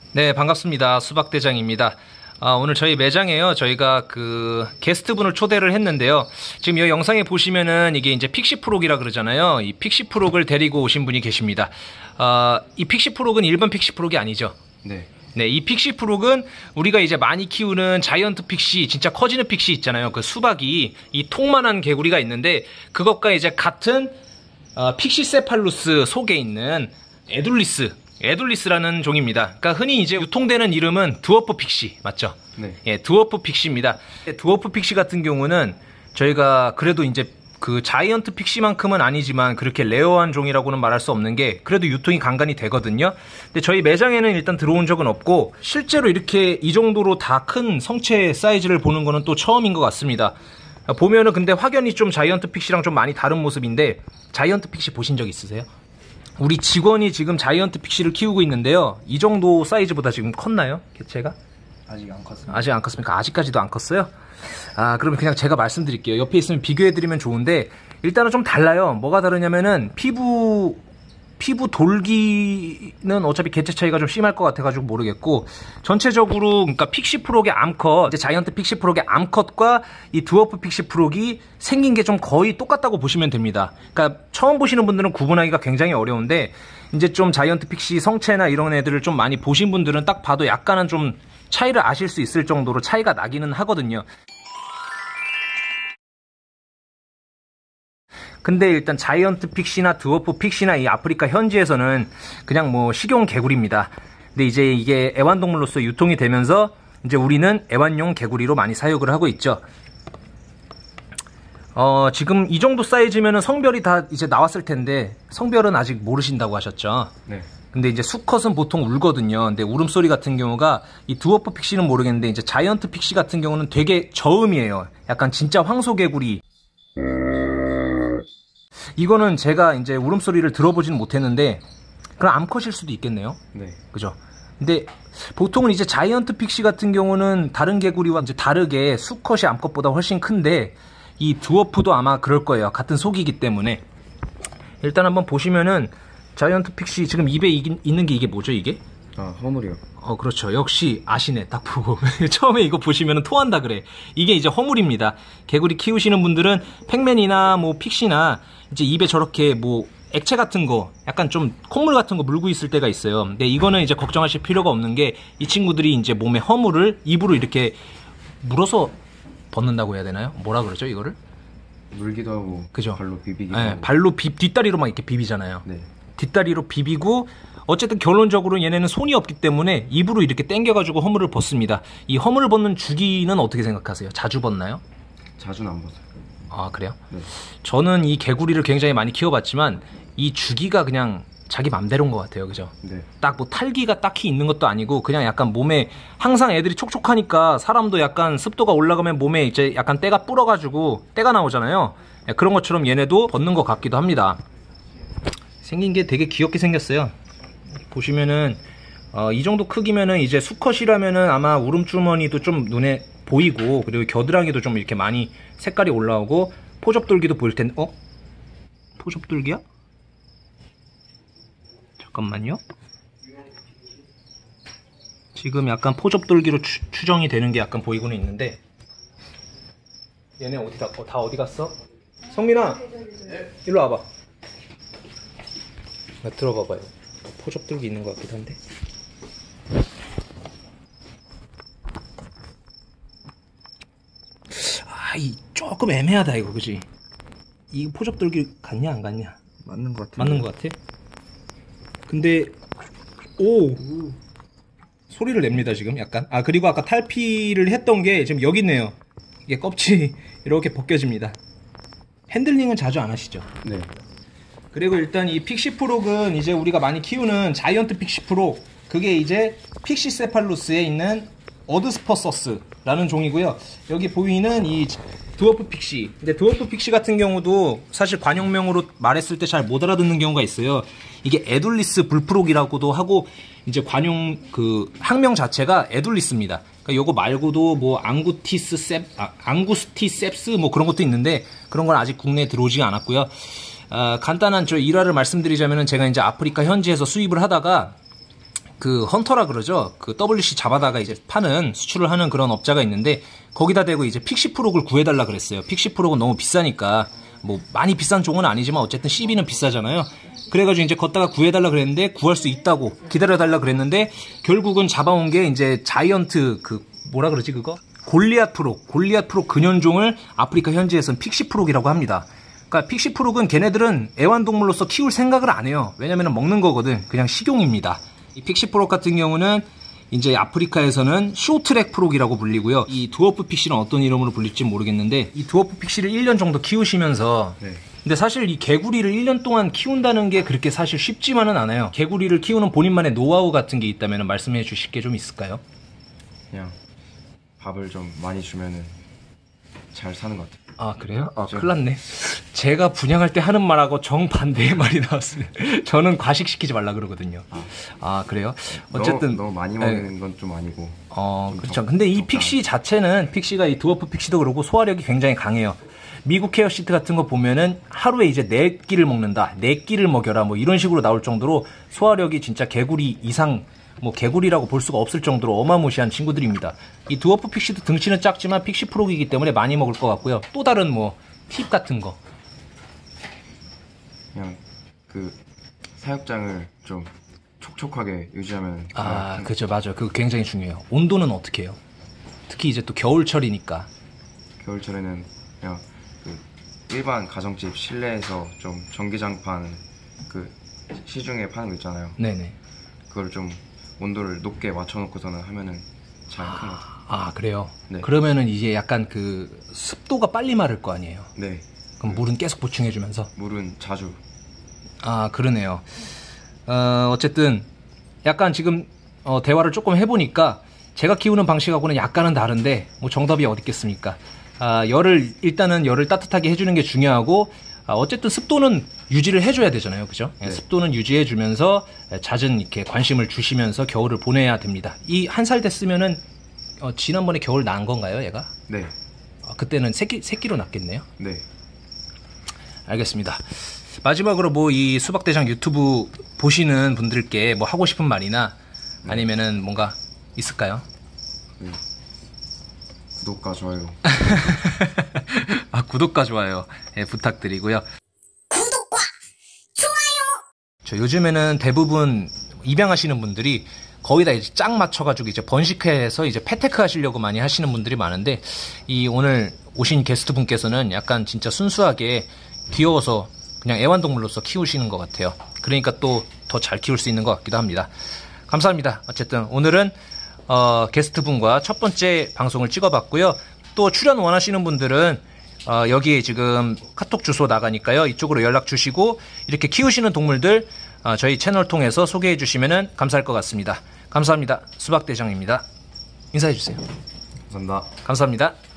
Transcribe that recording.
네, 반갑습니다. 수박대장입니다. 오늘 저희 매장에요. 저희가 게스트분을 초대를 했는데요. 지금 이 영상에 보시면은 이게 이제 픽시프록이라 그러잖아요. 이 픽시프록을 데리고 오신 분이 계십니다. 이 픽시프록은 일반 픽시프록이 아니죠. 네. 네, 이 픽시프록은 우리가 이제 많이 키우는 자이언트 픽시, 진짜 커지는 픽시 있잖아요. 그 수박이 이 통만한 개구리가 있는데 그것과 이제 같은 픽시세팔루스 속에 있는 에둘리스라는 종입니다. 그러니까 흔히 이제 유통되는 이름은 드워프 픽시 맞죠? 네. 예, 드워프 픽시입니다. 드워프 픽시 같은 경우는 저희가 그래도 이제 그 자이언트 픽시만큼은 아니지만 그렇게 레어한 종이라고는 말할 수 없는 게 그래도 유통이 간간히 되거든요. 근데 저희 매장에는 일단 들어온 적은 없고 실제로 이렇게 이 정도로 다 큰 성체 사이즈를 보는 거는 또 처음인 것 같습니다. 보면은 근데 확연히 좀 자이언트 픽시랑 좀 많이 다른 모습인데 자이언트 픽시 보신 적 있으세요? 우리 직원이 지금 자이언트 픽시를 키우고 있는데요. 이 정도 사이즈보다 지금 컸나요? 개체가? 아직 안 컸습니다. 아직 안 컸습니까? 아직까지도 안 컸어요? 그러면 그냥 제가 말씀드릴게요. 옆에 있으면 비교해드리면 좋은데 일단은 좀 달라요. 뭐가 다르냐면은 피부 돌기는 어차피 개체 차이가 좀 심할 것 같아가지고 모르겠고 전체적으로 그러니까 픽시프록의 암컷, 이제 자이언트 픽시프록의 암컷과 이 드워프 픽시프록이 생긴 게 좀 거의 똑같다고 보시면 됩니다. 그러니까 처음 보시는 분들은 구분하기가 굉장히 어려운데 이제 좀 자이언트 픽시 성체나 이런 애들을 좀 많이 보신 분들은 딱 봐도 약간은 좀 차이를 아실 수 있을 정도로 차이가 나기는 하거든요. 근데 일단 자이언트 픽시나 드워프 픽시나 이 아프리카 현지에서는 그냥 뭐 식용 개구리입니다. 근데 이제 이게 애완동물로서 유통이 되면서 이제 우리는 애완용 개구리로 많이 사육을 하고 있죠. 지금 이 정도 사이즈면은 성별이 다 이제 나왔을 텐데 성별은 아직 모르신다고 하셨죠? 네. 근데 이제 수컷은 보통 울거든요. 근데 울음소리 같은 경우가 이 드워프 픽시는 모르겠는데 이제 자이언트 픽시 같은 경우는 되게 저음이에요. 약간 진짜 황소개구리. 이거는 제가 이제 울음소리를 들어보지는 못했는데 그럼 암컷일 수도 있겠네요. 네. 그죠? 근데 보통은 이제 자이언트 픽시 같은 경우는 다른 개구리와 이제 다르게 수컷이 암컷보다 훨씬 큰데 이 드워프도 아마 그럴 거예요. 같은 속이기 때문에. 일단 한번 보시면은 자이언트 픽시 지금 입에 있는 게 이게 뭐죠, 이게? 허물이요. 그렇죠. 역시 아시네. 딱 보고. 처음에 이거 보시면은 토한다 그래. 이게 이제 허물입니다. 개구리 키우시는 분들은 팩맨이나 뭐 픽시나 이제 입에 저렇게 뭐 액체 같은 거, 약간 좀 콧물 같은 거 물고 있을 때가 있어요. 근데 이거는 이제 걱정하실 필요가 없는 게 이 친구들이 이제 몸에 허물을 입으로 이렇게 물어서 벗는다고 해야 되나요? 뭐라 그러죠, 이거를? 물기도 하고, 그죠? 발로 비비기도 네, 하고. 발로 뒷다리로 막 이렇게 비비잖아요. 네. 뒷다리로 비비고 어쨌든 결론적으로 얘네는 손이 없기 때문에 입으로 이렇게 당겨가지고 허물을 벗습니다. 이 허물을 벗는 주기는 어떻게 생각하세요? 자주 벗나요? 자주는 안 벗어요. 그래요? 네. 저는 이 개구리를 굉장히 많이 키워봤지만 이 주기가 그냥 자기 맘대로인 것 같아요. 그죠? 네. 딱 뭐 탈기가 딱히 있는 것도 아니고 그냥 약간 몸에 항상 애들이 촉촉하니까 사람도 약간 습도가 올라가면 몸에 이제 약간 때가 불어가지고 때가 나오잖아요. 그런 것처럼 얘네도 벗는 것 같기도 합니다. 생긴 게 되게 귀엽게 생겼어요. 보시면은 이 정도 크기면은 이제 수컷이라면은 아마 울음주머니도 좀 눈에 보이고 그리고 겨드랑이도 좀 이렇게 많이 색깔이 올라오고 포접돌기도 보일 텐데 포접돌기야? 잠깐만요. 지금 약간 포접돌기로 추정이 되는 게 약간 보이고는 있는데 얘네 다 어디 갔어? 성민아, 일로 와봐. 들어가 봐요. 포접돌기 있는 것 같기도 한데. 이 조금 애매하다 이거, 그지? 이 포접돌기 같냐 안 같냐? 맞는 것 같아요. 맞는 것 같아? 근데 소리를 냅니다 지금 약간. 그리고 아까 탈피를 했던 게 지금 여기 있네요. 이게 껍질이 이렇게 벗겨집니다. 핸들링은 자주 안 하시죠? 네. 그리고 일단 이 픽시프록은 이제 우리가 많이 키우는 자이언트 픽시프록, 그게 이제 픽시세팔루스에 있는 어드스퍼서스라는 종이고요. 여기 보이는 이 드워프 픽시. 근데 드워프 픽시 같은 경우도 사실 관용명으로 말했을 때 잘 못 알아듣는 경우가 있어요. 이게 에둘리스 불프록이라고도 하고 이제 관용 학명 자체가 에둘리스입니다. 그러니까 요거 말고도 뭐 앙구스티셉스 뭐 그런 것도 있는데 그런 건 아직 국내에 들어오지 않았고요. 간단한 저 일화를 말씀드리자면은 제가 이제 아프리카 현지에서 수입을 하다가 그 헌터라 그러죠. 그 WC 잡아다가 이제 파는 수출을 하는 그런 업자가 있는데 거기다 대고 이제 픽시프록을 구해달라 그랬어요. 픽시프록은 너무 비싸니까 뭐 많이 비싼 종은 아니지만 어쨌든 CB는 비싸잖아요. 그래가지고 이제 걷다가 구해달라 그랬는데 구할 수 있다고 기다려달라 그랬는데 결국은 잡아온 게 이제 자이언트 그 뭐라 그러지 그거? 골리앗 프록 근현종을 아프리카 현지에서는 픽시프록이라고 합니다. 그러니까 픽시프록은 걔네들은 애완동물로서 키울 생각을 안 해요. 왜냐면 먹는 거거든. 그냥 식용입니다. 이 픽시프록 같은 경우는 이제 아프리카에서는 쇼트랙 프록이라고 불리고요. 이 드워프 픽시는 어떤 이름으로 불릴지 모르겠는데 이 드워프 픽시를 1년 정도 키우시면서 네. 근데 사실 이 개구리를 1년 동안 키운다는 게 그렇게 사실 쉽지만은 않아요. 개구리를 키우는 본인만의 노하우 같은 게 있다면 말씀해 주실 게 좀 있을까요? 그냥 밥을 좀 많이 주면은 잘 사는 것 같아요. 아 그래요? 아 큰일 났네. 제가 분양할 때 하는 말하고 정반대의 말이 나왔어요. 저는 과식시키지 말라 그러거든요. 아 그래요? 어쨌든 너무 많이 먹는 건 좀 아니고. 그렇죠. 근데 이 픽시 자체는 픽시가 이 드워프 픽시도 그렇고 소화력이 굉장히 강해요. 미국 케어 시트 같은 거 보면은 하루에 이제 4끼를 먹는다, 4끼를 먹여라 뭐 이런 식으로 나올 정도로 소화력이 진짜 개구리 이상 뭐 개구리라고 볼 수가 없을 정도로 어마무시한 친구들입니다. 이 드워프 픽시도 등치는 작지만 픽시 프록이기 때문에 많이 먹을 것 같고요. 또 다른 뭐 팁 같은 거. 그냥 그 사육장을 좀 촉촉하게 유지하면. 그죠, 맞아요. 그거 굉장히 중요해요. 온도는 어떻게 해요? 특히 이제 또 겨울철이니까. 겨울철에는 그냥 그 일반 가정집 실내에서 좀 전기장판 그 시중에 파는 거 있잖아요. 네네. 그걸 좀 온도를 높게 맞춰놓고서는 하면은 잘 큰 것 같아요. 아 그래요? 네. 그러면은 이제 약간 그 습도가 빨리 마를 거 아니에요? 네. 그럼 물은 계속 보충해주면서? 물은 자주. 아 그러네요. 어쨌든 약간 지금 대화를 조금 해보니까 제가 키우는 방식하고는 약간은 다른데 뭐 정답이 어디 있겠습니까? 일단은 열을 따뜻하게 해주는 게 중요하고 어쨌든 습도는 유지를 해줘야 되잖아요. 그죠? 네. 습도는 유지해주면서 잦은 이렇게 관심을 주시면서 겨울을 보내야 됩니다. 이 1살 됐으면은 지난번에 겨울 난 건가요, 얘가? 네. 그때는 새끼로 났겠네요. 네. 알겠습니다. 마지막으로 뭐 이 수박대장 유튜브 보시는 분들께 뭐 하고 싶은 말이나 아니면은 뭔가 있을까요? 네. 구독과 좋아요. 구독과 좋아요 부탁드리고요. 구독과 좋아요. 요즘에는 대부분 입양하시는 분들이 거의 다 이제 짝 맞춰가지고 이제 번식해서 이제 패테크 하시려고 많이 하시는 분들이 많은데 이 오늘 오신 게스트 분께서는 약간 진짜 순수하게 귀여워서 그냥 애완동물로서 키우시는 것 같아요. 그러니까 또 더 잘 키울 수 있는 것 같기도 합니다. 감사합니다. 어쨌든 오늘은 게스트 분과 첫 번째 방송을 찍어봤고요. 또 출연 원하시는 분들은 여기에 지금 카톡 주소 나가니까요. 이쪽으로 연락 주시고 이렇게 키우시는 동물들 저희 채널 통해서 소개해 주시면 감사할 것 같습니다. 감사합니다. 수박대장입니다. 인사해 주세요. 감사합니다. 감사합니다.